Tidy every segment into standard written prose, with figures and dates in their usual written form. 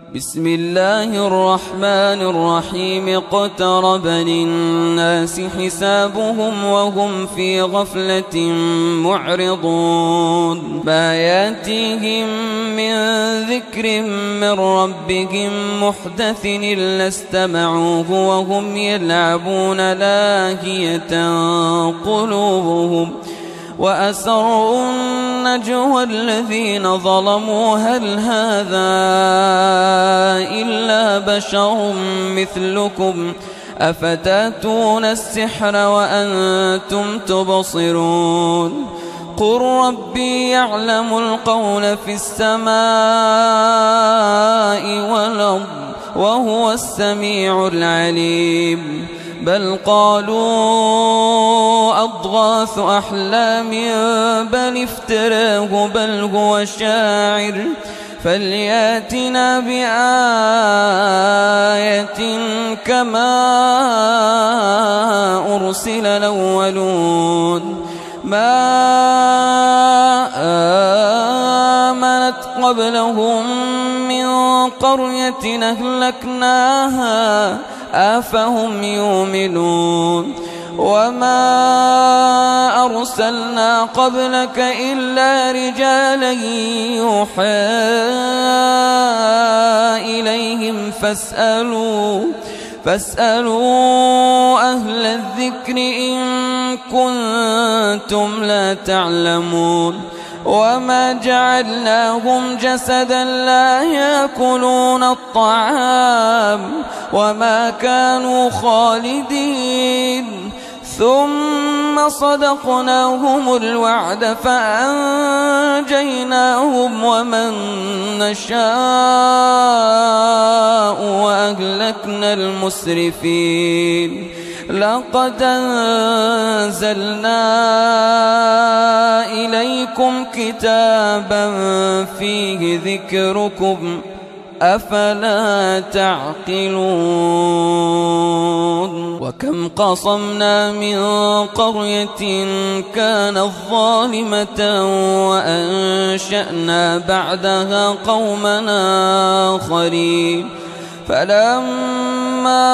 بسم الله الرحمن الرحيم اقترب للناس حسابهم وهم في غفلة معرضون ما ياتيهم من ذكر من ربهم محدث إلا استمعوه وهم يلعبون لاهية قلوبهم وأسروا النجوى الذين ظلموا هل هذا إلا بشر مثلكم أفتاتون السحر وأنتم تبصرون قل ربي يعلم القول في السماء والأرض وهو السميع العليم بل قالوا أضغاث أحلام بل افتراه بل هو شاعر فلياتنا بآية كما أرسل الأولون ما آمنت قبلهم من قرية أهلكناها أفهم يؤمنون وما أرسلنا قبلك إلا رجالا يوحى إليهم فاسألوا أهل الذكر إن كنتم لا تعلمون وما جعلناهم جسدا لا يأكلون الطعام وما كانوا خالدين ثم صدقناهم الوعد فأنجيناهم ومن نشاء وأهلكنا المسرفين لقد أنزلنا إليكم كتابا فيه ذكركم أفلا تعقلون وكم قصمنا من قرية كانت ظالمة وأنشأنا بعدها قومنا آخرين فلما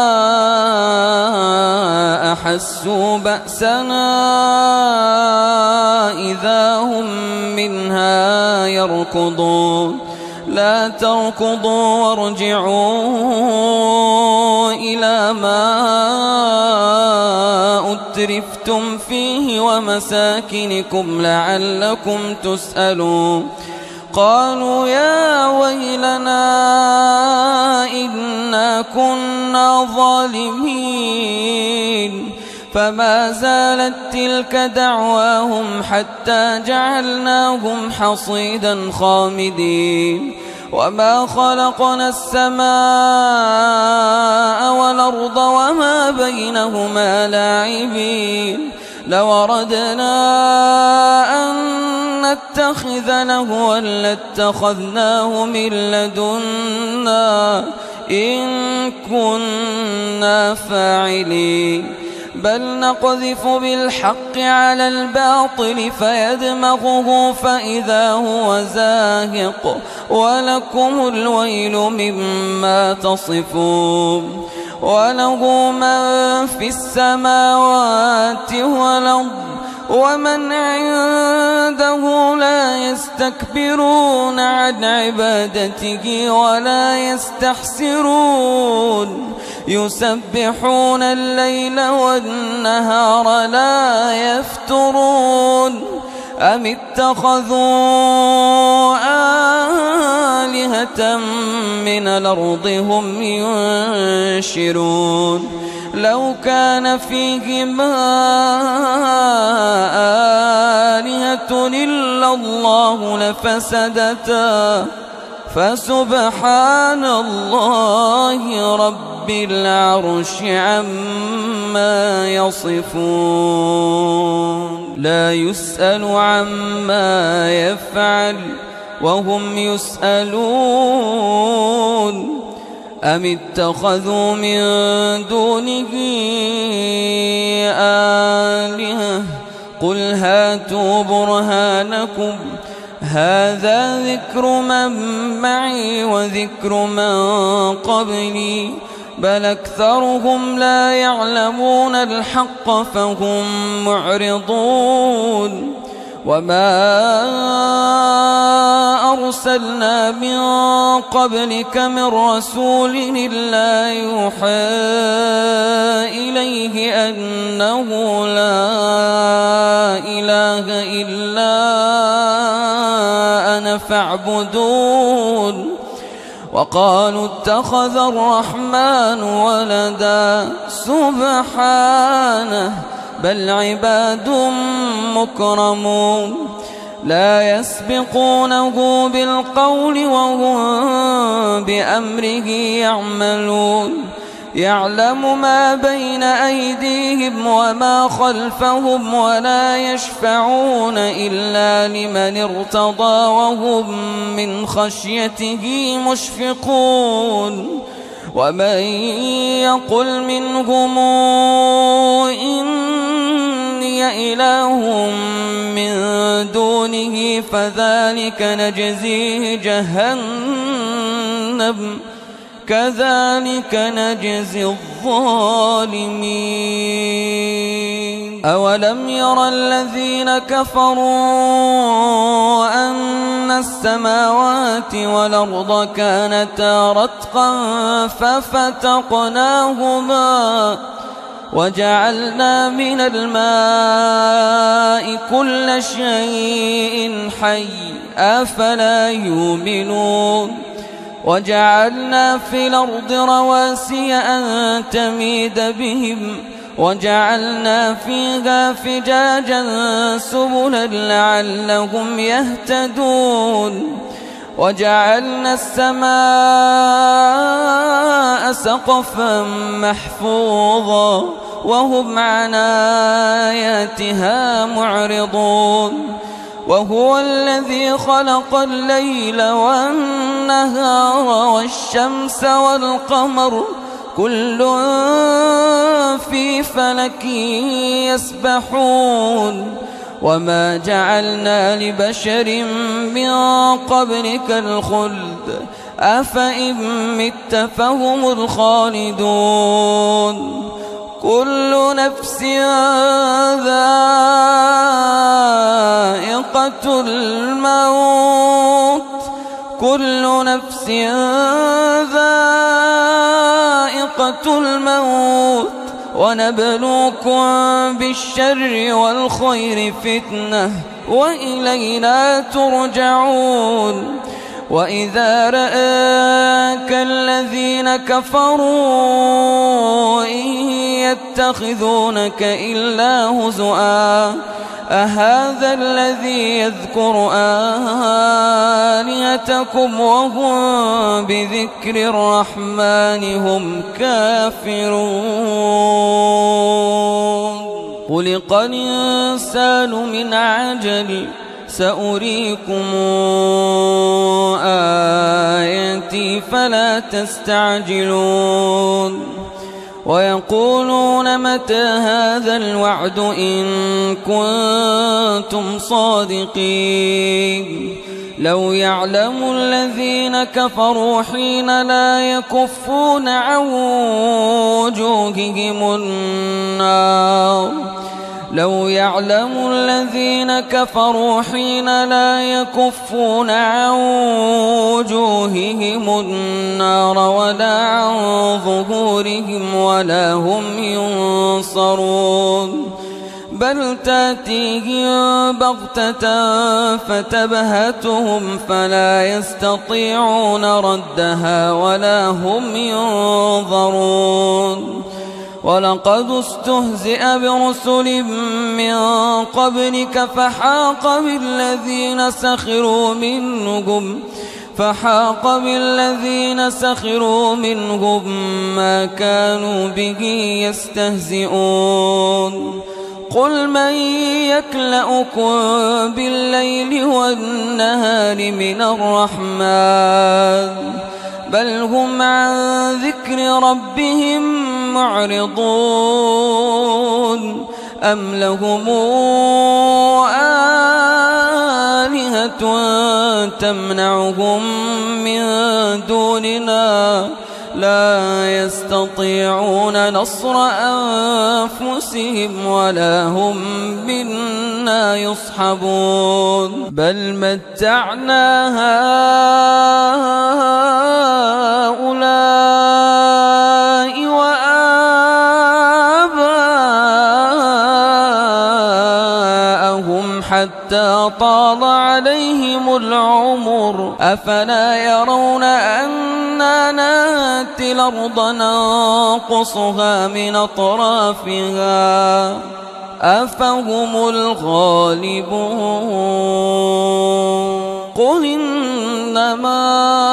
أحسوا بأسنا إذا هم منها يركضون لا تركضوا وارجعوا إلى ما أترفتم فيه ومساكنكم لعلكم تسألون قالوا يا ويلنا إنا كنا ظالمين فما زالت تلك دعواهم حتى جعلناهم حصيدا خامدين وما خلقنا السماء والأرض وما بينهما لاعبين لو أردنا أن نتخذ لهوا لاتخذناه من لدنا إن كنا فاعلين بل نقذف بالحق على الباطل فيدمغه فإذا هو زاهق ولكم الويل مما تصفون وله من في السماوات والأرض ومن عنده لا يستكبرون عن عبادته ولا يستحسرون يسبحون الليل والنهار لا يفترون أم اتخذوا آلهة من الأرض هم ينشرون لو كان فيهما آلهة إلا الله لفسدتا فسبحان الله رب العرش عما يصفون لا يسأل عما يفعل وهم يسألون أم اتخذوا من دونه آلهة قل هاتوا برهانكم هذا ذكر من معي وذكر من قبلي بل أكثرهم لا يعلمون الحق فهم معرضون وما أرسلنا من قبلك من رسول إلا يوحى إليه أنه لا إله إلا أنا فاعبدون وقالوا اتخذ الرحمن ولدا سبحانه بل عباد مكرمون لا يسبقونه بالقول وهم بأمره يعملون يعلم ما بين أيديهم وما خلفهم ولا يشفعون إلا لمن ارتضى وهم من خشيته مشفقون ومن يقل منهم إني إله من دونه فذلك نجزيه جهنم كذلك نجزي الظالمين أولم ير الذين كفروا أن السماوات والأرض كانتا رتقا ففتقناهما وجعلنا من الماء كل شيء حي أفلا يؤمنون وجعلنا في الأرض رواسي أن تميد بهم وجعلنا فيها فجاجا سبلا لعلهم يهتدون وجعلنا السماء سقفا محفوظا وهم عن آياتها معرضون وهو الذي خلق الليل والنهار والشمس والقمر كل في فلك يسبحون وما جعلنا لبشر من قبلك الخلد أفإن مت فهم الخالدون كل نفس ذائقة الموت كل نفس ذائقة الموت ونبلوكم بالشر والخير فتنة وإلينا ترجعون وإذا رآك الذين كفروا إن يتخذونك إلا هزؤا أهذا الذي يذكر آلهتكم وهم بذكر الرحمن هم كافرون خلق الإنسان من عجل سأريكم آياتي فلا تستعجلون ويقولون متى هذا الوعد إن كنتم صادقين لو يعلم الذين كفروا حين لا يكفون عن وجوههم النار لو يعلم الذين كفروا حين لا يكفون عن وجوههم النار ولا عن ظهورهم ولا هم ينصرون بل تأتيهم بغتة فتبهتهم فلا يستطيعون ردها ولا هم ينظرون ولقد استهزئ برسل من قبلك فحاق بالذين سخروا منهم ما كانوا به يستهزئون قل من يكلؤكم بالليل والنهار من الرحمن بل هم عن ذكر ربهم معرضون أم لهم آلهة تمنعهم من دوننا لا يستطيعون نصر أنفسهم ولا هم منا يصحبون بل متعنا هؤلاء وآباءهم حتى طال عليهم العمر أفلا يرون أنا نأتي الأرض ننقصها من أطرافها أفهم الغالبون قل إنما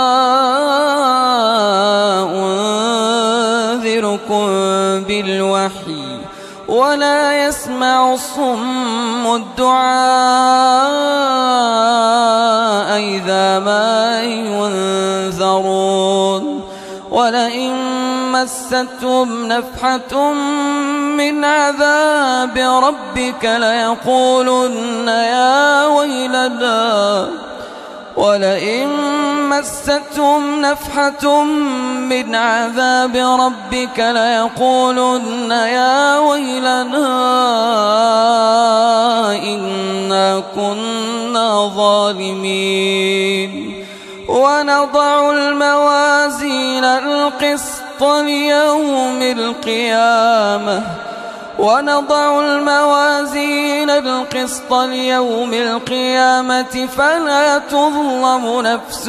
أنذركم بالوحي ولا يسمع الصم الدعاء إذا ما ينذرون ولئن مستهم نفحة من عذاب ربك ليقولن يا ويلنا ولئن مستهم نفحة من عذاب ربك ليقولن يا ويلنا إنا كنا ظالمين ونضع الموازين القسط ليوم القيامة فلا تظلم نفس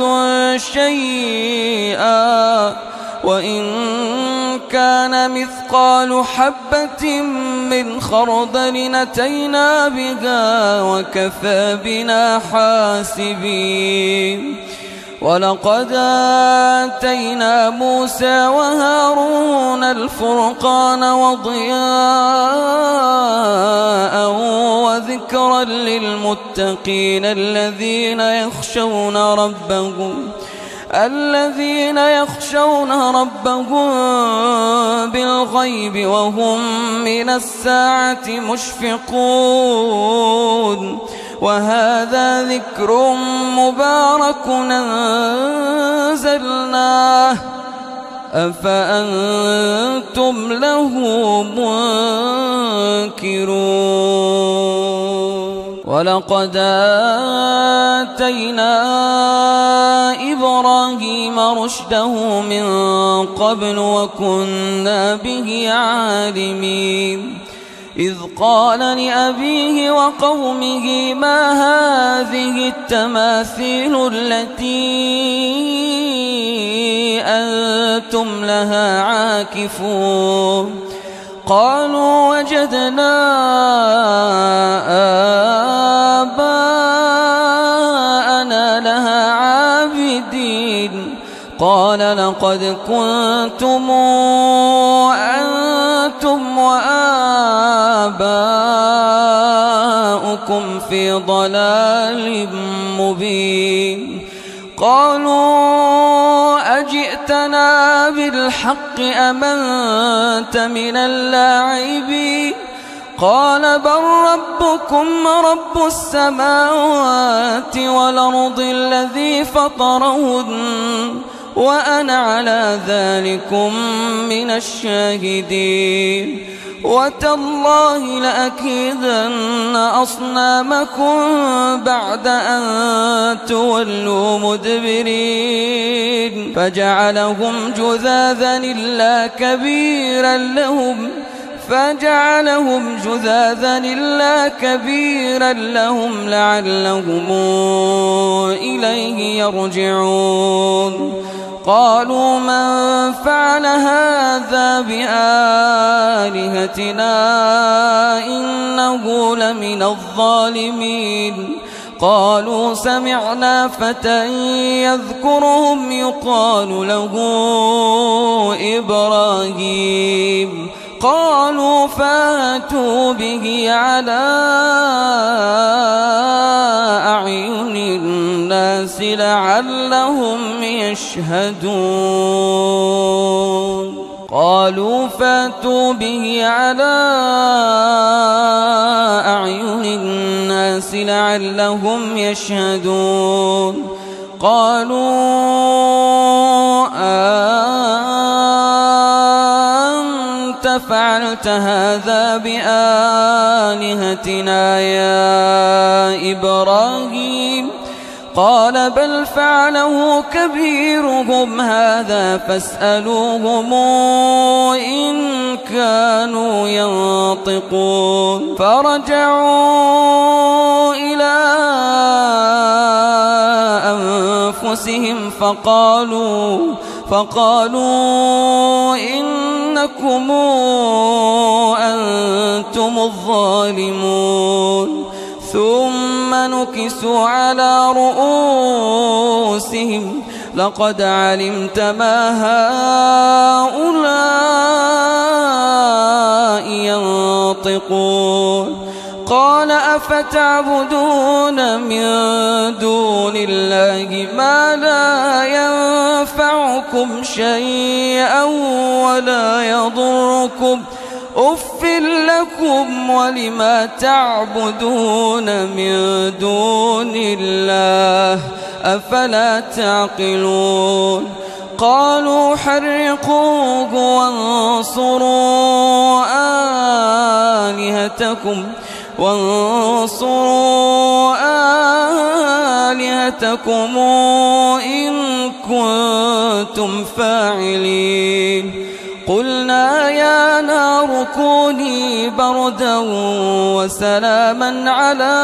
شيئا وإن كان مثقال حبة من خردل أتينا بها وكفى بنا حاسبين ولقد آتينا موسى وهارون الفرقان وضياء وذكرا للمتقين الذين يخشون ربهم بالغيب وهم من الساعة مشفقون وهذا ذكر مبارك أنزلناه أفأنتم له منكرون ولقد آتينا إبراهيم رشده من قبل وكنا به عالمين إذ قال لأبيه وقومه ما هذه التماثيل التي أنتم لها عاكفون قالوا وجدنا آباءنا لها عابدين قال لقد كنتم أنتم وآباؤكم في ضلال مبين قالوا أجئتنا بالحق أم أنت من اللاعبين قال بل ربكم رب السماوات والأرض الذي فطرهن وأنا على ذلكم من الشاهدين وتالله لأكيدن أصنامكم بعد أن تولوا مدبرين فجعلهم جذاذا إلا كبيرا لهم لعلهم إليه يرجعون قالوا من فعل هذا بآلهتنا إنه لمن الظالمين قالوا سمعنا فتى يذكرهم يقال له إبراهيم قالوا فاتوا به على أعين الناس لعلهم يشهدون. قالوا فاتوا به على أعين الناس لعلهم يشهدون قالوا أنت فعلت هذا بآلهتنا يا إبراهيم قال بل فعله كبيرهم هذا فاسألوهم إن كانوا ينطقون فرجعوا إلى أنفسهم فقالوا إنكم أنتم الظالمون ثم نكسوا على رؤوسهم لقد علمت ما هؤلاء ينطقون قال أفتعبدون من دون الله ما لا ينفعكم شيئا ولا يضركم أف لكم ولما تعبدون من دون الله أفلا تعقلون قالوا حرقوه وانصروا آلهتكم إن كنتم فاعلين قلنا يا نار كوني بردا وسلاما على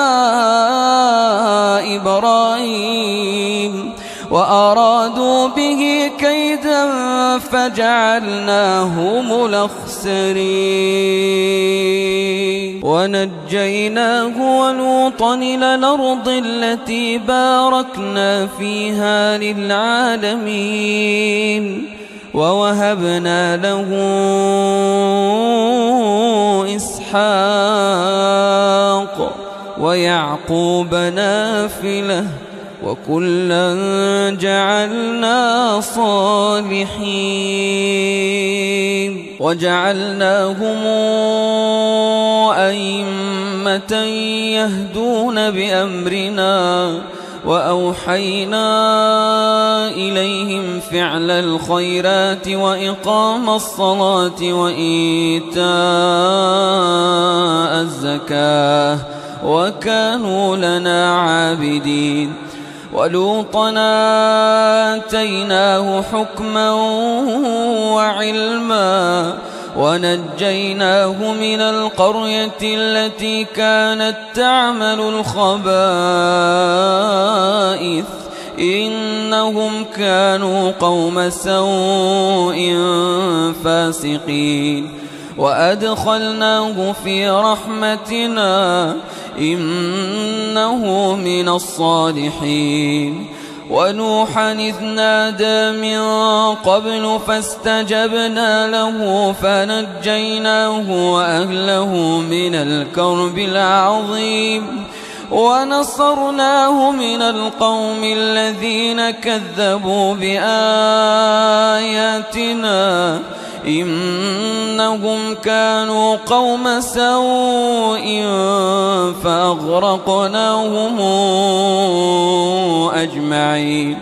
إبراهيم وأرادوا به كيدا فجعلناهم الأخسرين ونجيناه ولوطا إلى الأرض التي باركنا فيها للعالمين ووهبنا له إسحاق ويعقوب نافلة وكلا جعلنا صالحين وجعلناهم أئمة يهدون بأمرنا وأوحينا إليهم فعل الخيرات وإقام الصلاة وإيتاء الزكاة وكانوا لنا عابدين ولوطا آتيناه حكما وعلما ونجيناه من القرية التي كانت تعمل الخبائث إنهم كانوا قوم سوء فاسقين وأدخلناه في رحمتنا إنه من الصالحين ونوحا إذ نادى من قبل فاستجبنا له فنجيناه وأهله من الكرب العظيم ونصرناه من القوم الذين كذبوا بآياتنا إنهم كانوا قوم سوء فأغرقناهم أجمعين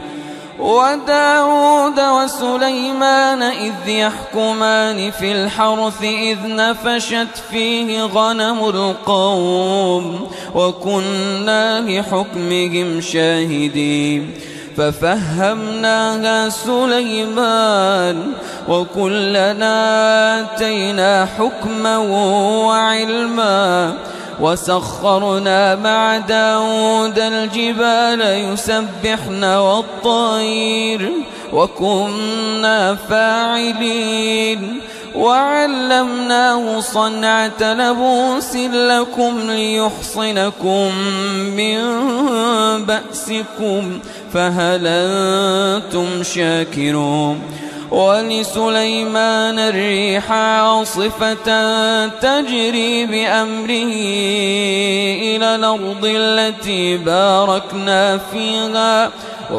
وداود وسليمان إذ يحكمان في الحرث إذ نفشت فيه غنم القوم وكنا لحكمهم شاهدين ففهمناها سليمان وكلنا آتينا حكما وعلما وسخرنا مع داود الجبال يسبحن والطير وكنا فاعلين وعلمناه صنعة لبوس لكم ليحصنكم من بأسكم فهل أنتم شاكرون ولسليمان الريح عاصفة تجري بأمره إلى الأرض التي باركنا فيها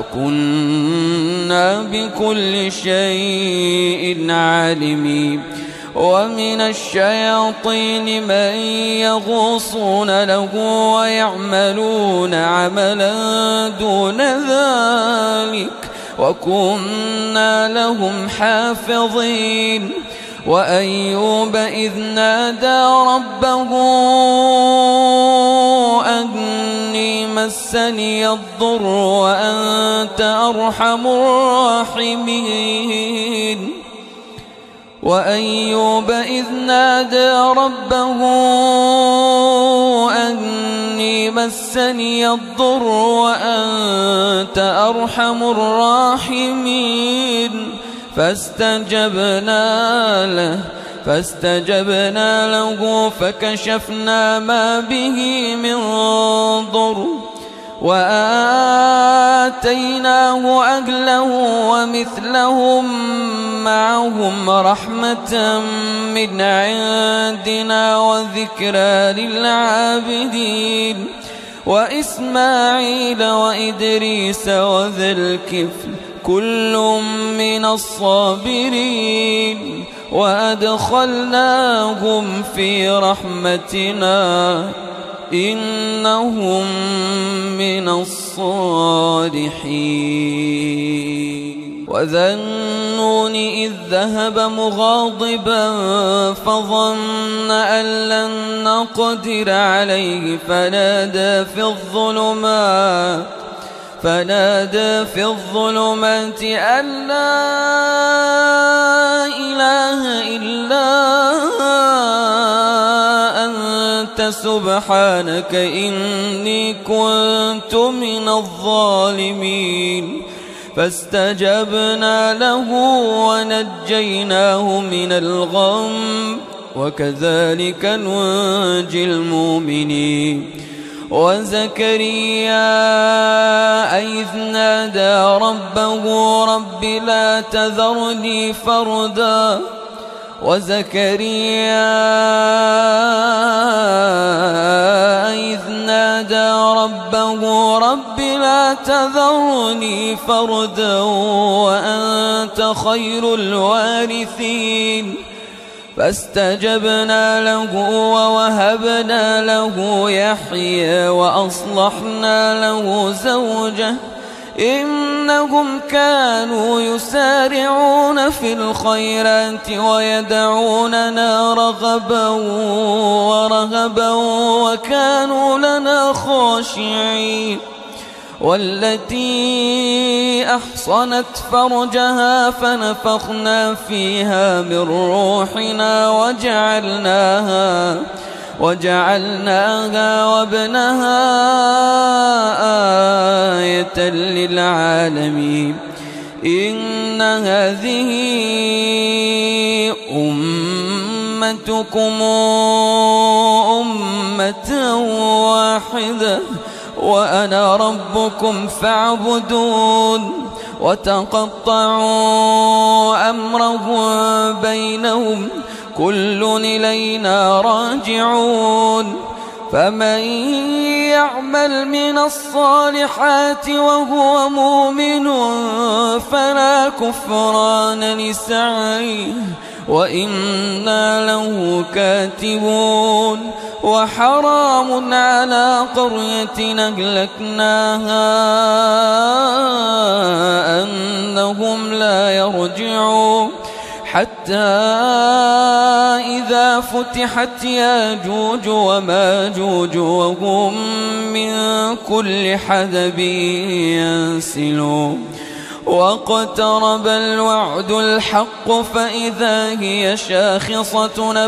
وكنا بكل شيء عالمين. ومن الشياطين من يغوصون له ويعملون عملا دون ذلك وكنا لهم حافظين. وأيوب إذ نادى ربه أني مسني الضر وأنت أرحم الراحمين. وأيوب إذ نادى ربه أني مسني الضر وأنت أرحم الراحمين فاستجبنا له فكشفنا ما به من ضر وآتيناه أهله ومثلهم معهم رحمة من عندنا وذكرى للعابدين. وإسماعيل وإدريس وذا الكفل كل من الصابرين وأدخلناهم في رحمتنا إنهم من الصالحين. وذا النون إذ ذهب مغاضبا فظن أن لن نقدر عليه فنادى في الظلمات أن لا إله إلا أنت سبحانك إني كنت من الظالمين. فاستجبنا له ونجيناه من الغم وكذلك ننجي المؤمنين. وزكريا إذ نادى ربه رب لا تذرني فردا وأنت خير الوارثين. فاستجبنا له ووهبنا له يحيى وأصلحنا له زوجه إنهم كانوا يسارعون في الخيرات ويدعوننا رغبا ورهبا وكانوا لنا خاشعين. والتي أحصنت فرجها فنفخنا فيها من روحنا وجعلناها وابنها آية للعالمين. إن هذه أمتكم أمة واحدة وأنا ربكم فاعبدون. وتقطعوا أمرهم بينهم كل إلينا راجعون. فمن يعمل من الصالحات وهو مؤمن فلا كفران لسعيه وإنا له كاتبون. وحرام على قرية أهلكناها أنهم لا يرجعون حتى إذا فتحت ياجوج وماجوج وهم من كل حدب ينسلون. واقترب الوعد الحق فإذا هي شاخصة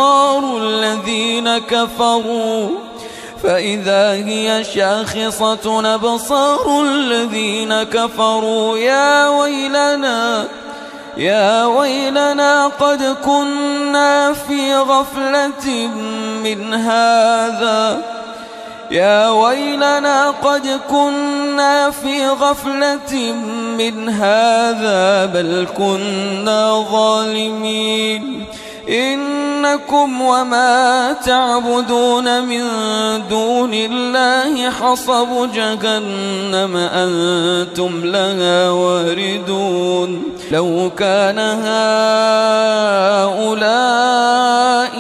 أبصار الذين كفروا يا ويلنا قد كنا في غفلة من هذا يا ويلنا قد كنا في غفلة من هذا بل كنا ظالمين إنكم وما تعبدون من دون الله حصب جهنم أنتم لها واردون لو كان هؤلاء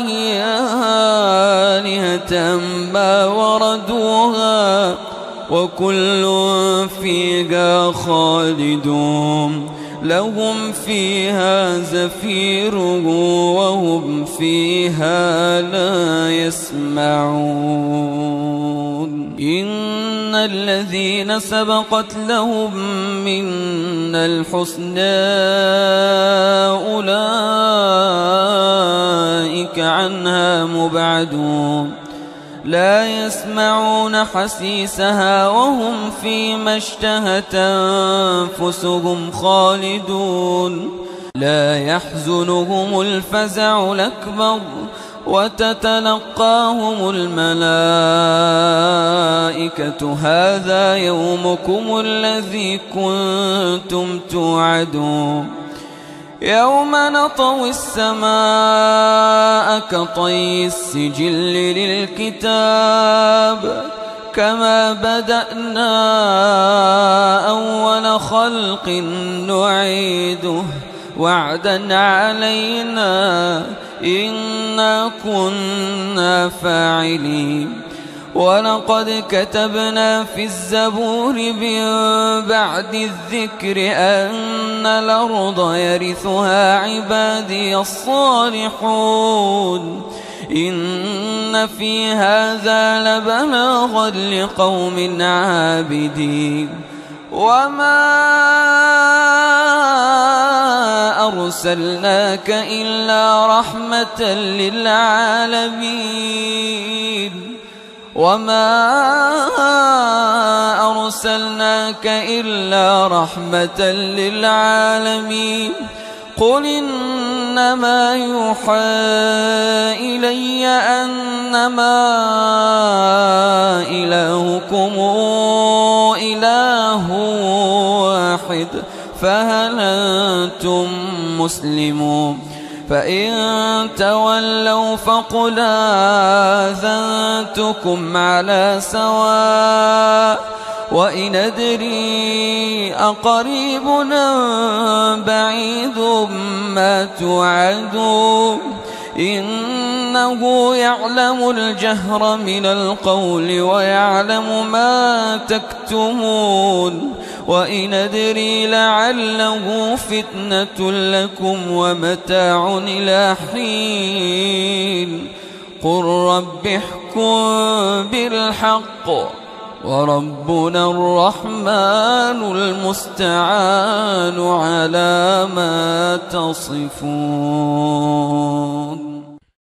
آلهة ما وردوها وكل فيها خالدون لهم فيها زفير وهم فيها لا يسمعون إن الذين سبقت لهم منا الحسنى أولئك عنها مبعدون لا يسمعون حسيسها وهم فيما اشتهت أنفسهم خالدون لا يحزنهم الفزع الأكبر وتتلقاهم الملائكة هذا يومكم الذي كنتم توعدون يوم نطوي السماء كطي السجل للكتاب كما بدأنا أول خلق نعيده وعدا علينا إنا كنا فاعلين ولقد كتبنا في الزبور من بعد الذكر أن الأرض يرثها عبادي الصالحون إن في هذا لبلاغا لقوم عابدين وما أرسلناك إلا رحمة للعالمين قل إنما يوحى إلي أنما إلهكم إله واحد فهل أنتم مسلمون فإن تولوا فقل آذنتكم على سواء وإن أدري أقريب أم بعيد ما توعدون إنه يعلم الجهر من القول ويعلم ما تكتمون وإن أدري لعله فتنة لكم ومتاع إلى حين قل رب احكم بالحق وربنا الرحمن المستعان على ما تصفون.